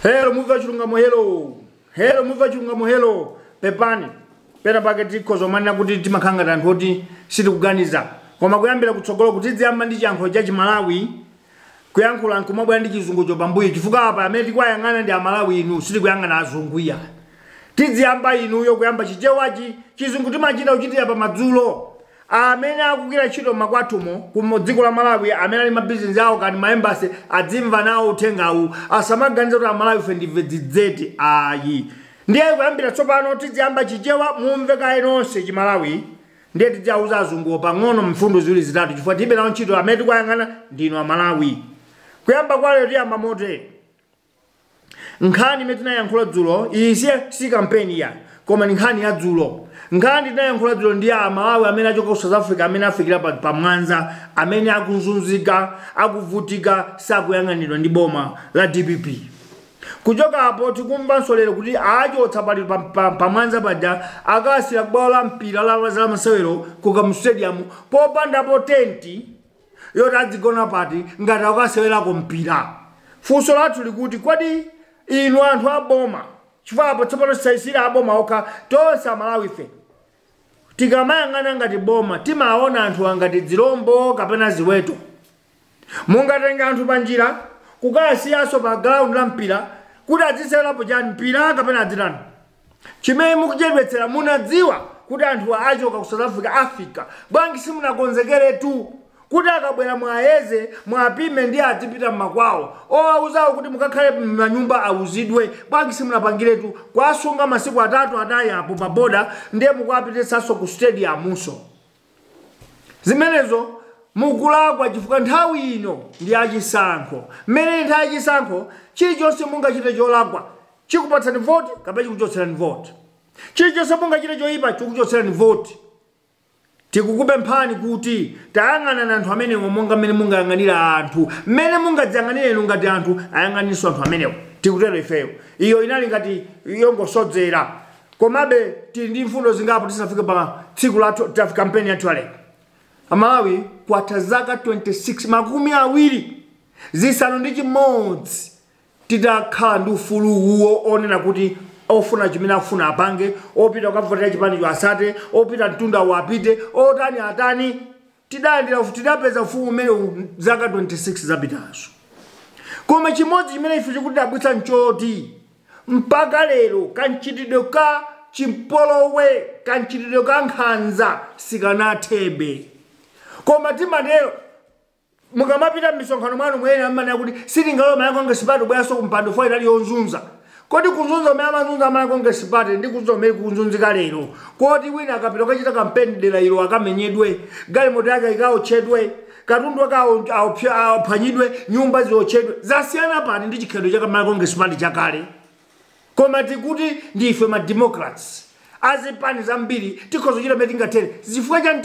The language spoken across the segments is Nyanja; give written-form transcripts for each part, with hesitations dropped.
Hello muva chilungamo hello. Hello muva chilungamo hello. Pepani. Pera paketi kozomana kuti timakhanga anthu oti sitikuganiza. Koma kuyambira kutsogolo kuti dziyamba ndi chiyankhulo cha Malawi. Kuyankhula nkumabwera ndi chizungu chopambuyo chifukwa apa amene tikuyang'ana ndi Amalawi inu sitikuyang'ana azungu iya. Tidziyamba inuyo kuyamba chichewachi chizungu timachita kuchitira pa madzulo. Amene akukira ntchito makwatumo ku dziko la Malawi amene ali mabizinesi awo kani maembasi adzimva nawo uthengawu asamaganiza kuti Amalawi fe ndife dzidzete ayi. Ndiye kuyambira tsopano tidziyamba chichewa mumve kaye nonse Chimalawi ndiye tidzauza azungu pang'ono mfundo ziwiri zitatu chifukwa tibe nawo ntchito amene tikuyang'ana ndinu Amalawi. Kuyamba kwa lero tiyamba mote nkhani imene tinayankhula dzulo iyi si kampeni ya koma ni nkhani ya dzulo. Nkhani tinayankhula dzulo ndi Amalawi amene achoka ku South Africa amene afikira pa Mwanza amene akuzunzika akuvutika sakuyang'anidwa ndi boma la DPP. Kuchoka apo tikumvanso lero kuti achotsa pa Mwanza paja akasira bwalo la mpira la masewero ku Kamu Stadium popandapo tenti yoti adzigona pati ngati akasewera ku mpira. Funso lathu likuti kwadi inu anthu aboma chifukwa apo tsopano saisira aboma okha tonse Amalawi fe tikamayang'ana ngati boma timaona anthu angati zirombo kapena ziweto. Mungatenga anthu panjira kukasiyaso pa ground la mpira kuti adzisewerapo chani mpira kapena adzitani. Chimene mukuchedwetsera munadziwa kuti anthu achoka ku South Africa afika bwanji simunakonzekeretu kuti akabwera mwayeze mwapime ndi adzipita mmakwawo owauzawo kuti mukakhale m'manyumba awuzidwe bwanji simunapangiretu kwasunga masiku atatu atayi apo pa boda ndiye mukuapitisanso ku stadiumunso. Zimenezo mukulakwa chifukwa nthawi ino ndi achisankho. Mmene nthawi yachisankho chilichonse mungachite cholakwa chikupatsani vote kapena chikuchotserani vote. Chilichonse mungachite choyipa chikuchotserani vote. Tikukupemphani kuti tayang'ana na anthu amenewo monga mmene mungayang'anira anthu mmene mungadziyang'anire inu ngati anthu ayang'aniso anthu amenewo tikutero ifeyo. Iyo inali ngati yongosodzera komabe tili ndi mfundo zingapo tisafike pa tsiku la kampeni yathu lero. Amalawi kwatha zaka 26 makumi awiri zisanu ndi chimodzi titakhala ndi ufulu uwo onena kuti ofuna chimene akufuna apange opita kukavotera chipanicho asate opita mtunda wapite otani atani tidapeza ufumu umene zaka 26 zapitazo. Koma chimodzi chimene ife chikuti abwitsa nchoti mpaka lero kanchitidwe ka chimpolowe kanchitidwe ka nkhanza sikanathebe. Koma timatero mukamapita m'misonkhano mwanu mwene amene kuti sitingalowa Malawi Congress Party bwayaso kumpando fo itali yozunza. Kodi kunzunza umene amazunza Malawi Congress Party ndi kunzunza umene kunzunzika lero. Kodi wina akapita kachita kampeni dera ilo akamenyedwe galimoto yake ikaotchedwe katundu wake aphwanyidwe nyumba ziotchedwe zasiyana pati ndi chikhalidwe cha Malawi Congress Party chakale. Koma tikuti ndife ma democrats azipani zambiri tikhoza kuchita mmene tingathere zifukwa chani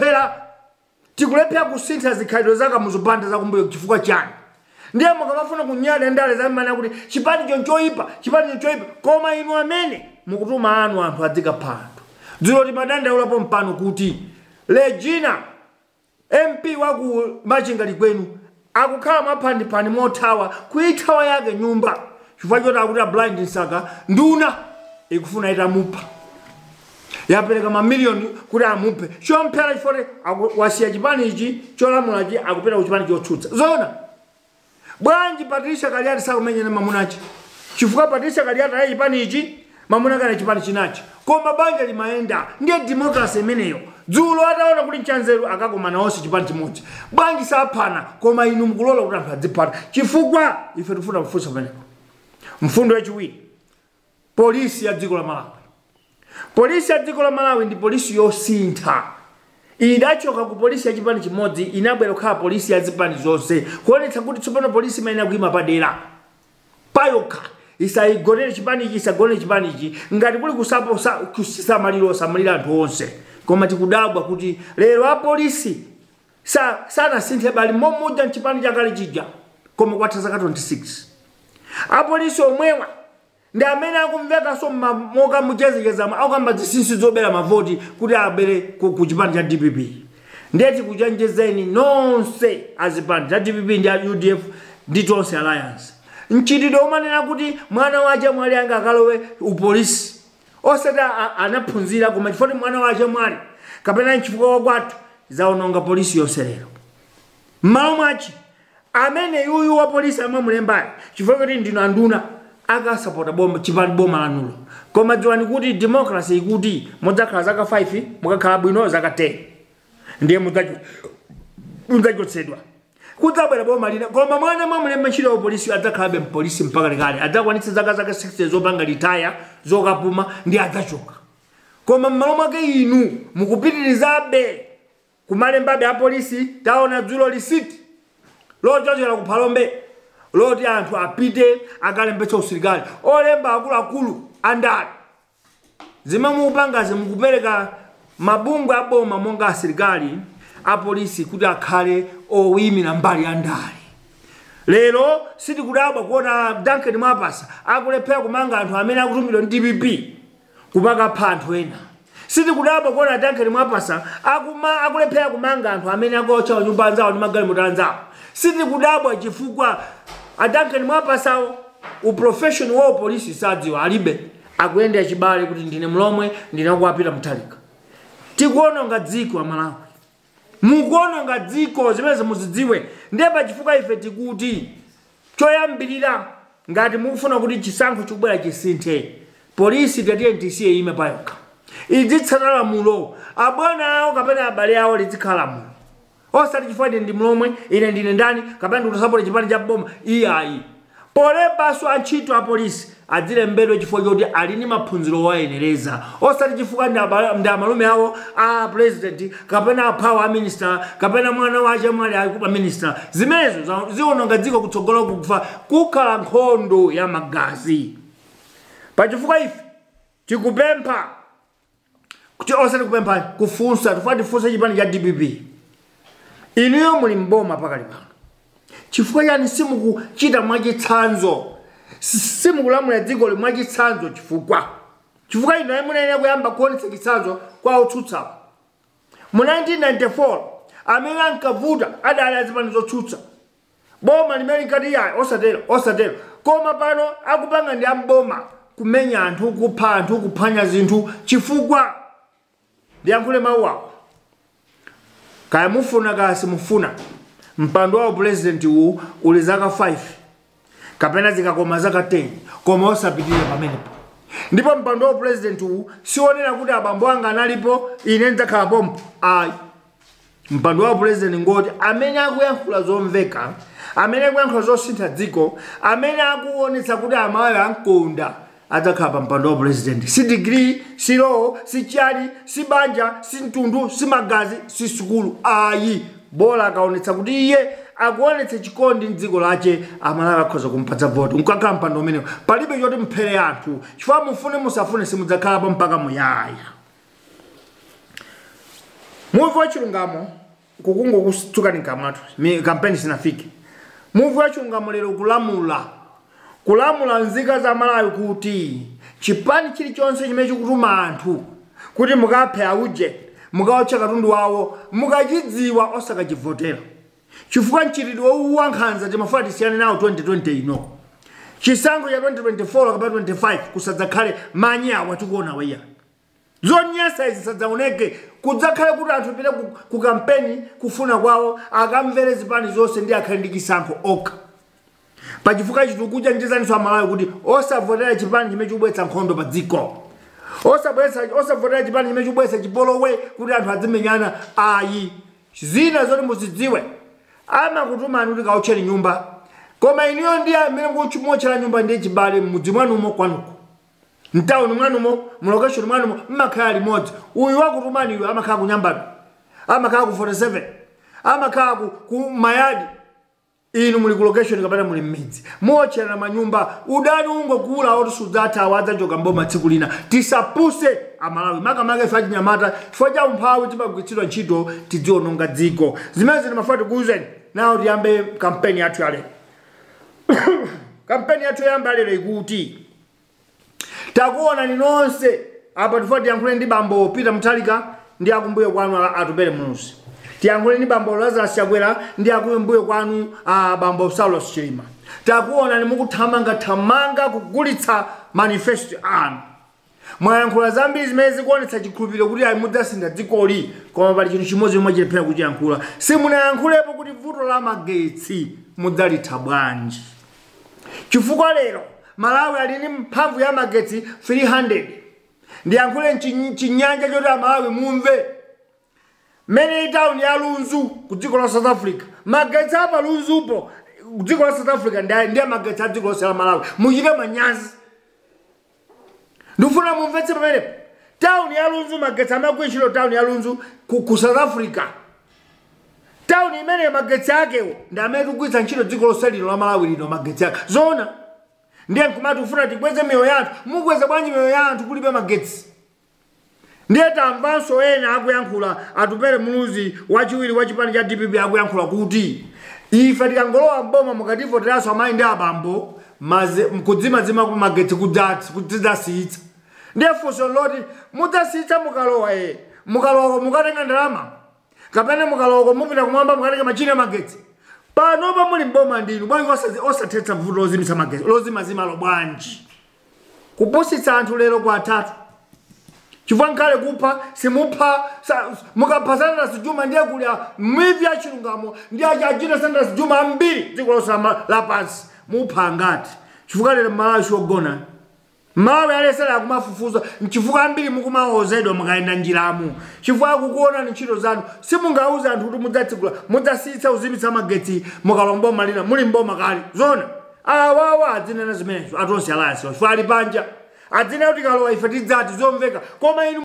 tikulephera kusintha zikhalidwe zaka muzipanda zakumbuyo chifukwa chani. Ndiye mukamafuna kunyada ndale zamana kuti chipani chonchoipa koma inu amene mukutuma anu anthu adzika phando. Dzulo timadandaulapo mpano kuti Regina MP waku Machingali kwenu akukhala maphandipani mothawa kuithawa yake nyumba chifukwa choti akuti blind nsaka nduna ikufuna itamupha yapereka mamiliyoni kuti amuphe chomphera chifukwa wasiya chipani ichi cholamulachi akupita ku chipani chotsutsa. Zona bwanji Patricia Kaliati sakumenyana mamunachi chifukwa Patricia Kaliati ali chipani ichi mamuna kana chipani chinachi koma banja limayenda ndiye democracy imeneyo. Dzulo ataona kuti nchanzeru akakomana onse chipani chimodzi bwanji saphana koma inu mukulola kuti anthu adziphana chifukwa ife tifuna kufunsa pamenepo. Mfundo yachiwiri polisi ya dziko la Malawi. Polisi ya dziko la Malawi ndi polisi yosintha. Idachoka ku polisi ya chipani chimodzi inabwera kukhala polisi ya zipani zonse kuonetsa kuti tsopano polisi imayenera kuyima padera payokha isayigonere chipani ichi isagonere chipani ichi ngati kuli kusamalira anthu onse. Koma tikudabwa kuti lero apolisi sanasinthe bali momudya mchipani chakale chija koma kwatha zaka 26. Apolisi omwewa ndi amene akumvekaso moka muchezechezama akukamba zinsinsi zobera mavoti kuti abere ku chipani cha DPP. Ndiye tikuchenjezeni nonse azipani cha DPP ndi UDF ndi tonse alliance nchitidwe umanena kuti mwana wache mwali anga akalowe upolisi osati anaphunzira koma chifukwa mwana wache mwali kapena nchifukwa kwathu zaononga polisi yonse lero m'malo mwachi amene yuyu wa polisi amwe mulembayo chifukwa kuti ndino anduna akasapota chipani boma lanulo koma dziwani kuti democracy ikuti mudzakhala zaka 5 mukakhala bwino zaka 10 ndiye mudzachotsedwa kudzabwera boma lina koma mwana mwamulemba ntchito wa polisi adzakhalabe mpolisi mpaka lekale adzakwanitsa zaka 60 zopanga litaya zokapuma ndi adzachoka koma m'malo mwake inu mukupitirizabe kumalembabe a polisi taona dzulo lisiti lochochera ku Phalombe loti anthu apite akalembetsa usilikali olemba akuluakulu andali zimamupangazi mukupereka mabungwe aboma monga asilikali a polisi kuti akhale owimira mbali andali lero sitikudabwa kuona Duncan Mwapasa akulephera kumanga anthu amene akutumidwa ndi DPP kumakapha anthu ena sitikudabwa kuona Duncan Mwapasa akulephera kumanga anthu amene akuotcha nyumba anzawo ndi magalimoto anzawo sitikudabwa chifukwa Duncan Mwapasa uprofession wa polisi sadziwa alibe akuyenda chibale kuti ndine mlomwe ndinakuapita mtalika tikuononga dziko la Malawi mukuononga dziko zimene muzidziwe ndeba chifukwa ife tikuti choyambirira ngati mukufuna kuti chisankho chikubwera chisinthe polisi tatiye tisiye ime payokha idzitsata lamulo abwana awo kapena abale awo lizikhala lamulo osati chifukwa ndi mlomwe ine ndine ndani kapena ndikusapota chipani cha boma iyayi polembaso antchito a polisi adzilembedwe chifukwa choti ali ndi maphunziro owayenereza osati chifukwa ndi amalume awo a president kapena aphawo a minister kapena mwana wache mwali akupa minister zimenezo ziwononga dziko kutsogolo kufa kukhala nkhondo ya magazi pachifukwa ife tikupempha kuti osati kupempha kufunsa tifunsa chipani cha DPP inuyo muli mboma pakali pano chifukwa yani simukuchita mwachitsanzo simukulamula dziko mwachitsanzo chifukwa ino munene kuyamba kuonetsa chitsanzo kwa otsutsawo mu 1994 amene ankavuta adali azipani zotsutsa boma limene linkati yayi osatero koma pano akupanga ndi amboma kumenya anthu kupha anthu kuphwanya zinthu chifukwa ndiyankhule mawu awo kaya mufuna kaya simufuna mpando wa president uwu uli zaka 5 kapena zikakoma zaka 10 koma osapitirira pamenepo ndipo mpando wa president uwu sionera kuti abambo anga analipo ine ndidzakhala pompo ayi mpando wa president ngoti amene akuyankhula zomveka amene akuyankhula zosintha dziko amene akuonetsa kuti amayi ankonda adzakhala pa mpando wa president si degree si law si chani si banja si mtundu si magazi si sukulu ayi bola akaonetsa kuti iye akuonetsa chikondi mdziko lache Amalawi akhoza kumpatsa vote nkakhala mpando umenewo palibe choti mphere anthu chifukwa mufune musafune simudzakhalapo mpaka muyaya muvi wa chilungamo kukungokutsukani nkamwatu kampeni sinafike muvi wa chilungamo lero kulamula nzika za Malawi kuti chipani chilichonse chimene chikutuma anthu kuti mukaphe auje mukaotcha katundu wawo mukachidziwa osakachivotera chifukwa nchitidwe wankhanza timafuna tisiyane nawo 2020 ino chisankho cha 2024 kapena 25 kusadzakhale manyawa tikuona waiya zonyasa izi sadzaoneke kudzakhale kuti anthu pita ku kampeni kufuna kwawo akamvere zipani zonse ndi akhale ndi chisankho okha pachifukwa ichi tikuchenjezaniso Amalawi kuti osavotera chipani chimene chikubweretsa nkhondo pa dziko osavotera chipani chimene chikubweretsa chipolowe kuti anthu adzimenyana ayi zina zoti muzidziwe amakutumani kuti kaotcheni nyumba koma iniyo ndi amene muotchera nyumba ndi chibale mudzi mwanumo kwanuko mtawuni mwanumo mulokeshoni mwanumo mmakhala limodzi uyu wakutumani uyu amakhala ku Nyambani amakhala ku 47 amakhala ku Mayadi inu muli ku location kapena muli mmidzi muotchera na manyumba udani ungokula oti sudzatha wadzachoka mboma tsiku lina tisapuse Amalawi makamaka ife achinyamata chifukwa cha umphawi timagwiritsidwa ntchito tidziononga dziko zimene timafuna tikuwuzeni nawo tiyambe kampeni yathu yalero kampeni yathu yamba lero ikuti takuona ni nonse apa tifuna tiyankhule ndi bambo Peter Mutharika ndi akumbuye kwanu atupere munusi tiyankhule ni bambo Lazarus Chakwera ndi akulu mbuyo kwanu bambo Saulos Chilima. Takuona ni mukuthamanga kugulitsa manifesto anu. Mwayankhula zambiri zimene zikuonetsa chikhulupiriro kuti ayi mudzasinda dzikoli, koma pali chinthu chimodzi chomwe chilephera kuchiyankhula. Simunayankhulepo kuti vuto la magetsi mudzalitha bwanji. Chifukwa lero Malawi ali ndi mphamvu ya magetsi 300. Ndiyankhule chinyanja choti Malawi mumve. Mene town ya Lunzu ku dziko la South Africa. Magetsi apa Lunzupo ku dziko la South Africa ndiye magetsi a dziko la Malawi. Muchite manyazi. Ndufuna mumvetse pamene town ya Lunzu magetsi amagwishiro town ya Lunzu ku South Africa. Town imene magetsi akewo ndi amene kugwitsa ntchito dziko losalino la Malawi lino magetsi ake. Zona ndiye nkumati ufuna tikweze miyoyo yathu, mukweze bwanji miyoyo yathu kulibe magetsi. Ndiye tamvanso ena akuyankhula atupere muluzi wachiwiri wa chipani cha DPP akuyankhula kuti ife tikangolowa mboma mukativoteranso amayi ndi abambo kudzimadzima ku magetsi kudzasiyitsa. Ndiye funso loti mudzasiyitsa mukalowa mukatenga ndalama kapena mukalowa mupita kumwamba mukatenga machina magetsi. Pano pa muli mboma ndinu bwanji osathetsa vuto lozimitsa magetsi lozimazima lo bwanji. Kupusitsa anthu lero kwa atatu. Chifukwa nkale kupha simupha mukapasana na Sijuma ndiye kulya mivi ya chilungamo ndiye achina Sandra Sijuma ambiri dziko losama la pansi mupha ngati. Chifukwa lero Malawi shogona. Malawi alesera kumafufuza chifukwa ambiri mukumaozedwa mukaenda njiramu. Chifukwa kukuona ni ntchito zanu simungauza anthu kuti mudzatsigula mudzasitsa uzimitsa magetsi mukalombo malina muli mboma kali. Zona awawa adzinena zimenezo atonse alasi chifukwa ali panja. Adzina kuti kalowa ife tidzati zomveka koma inu